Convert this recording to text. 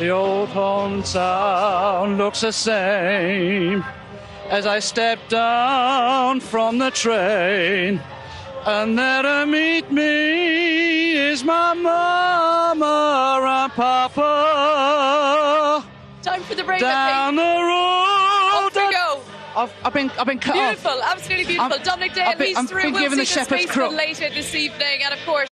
The old hometown looks the same as I step down from the train. And there to meet me is my mama and papa. Time for the break. Down the road. Off we go. I've been cut Beautiful, off. absolutely beautiful. Dominic Dale, he's through. Been We'll given see the shepherd's spaceman crook later this evening, and of course.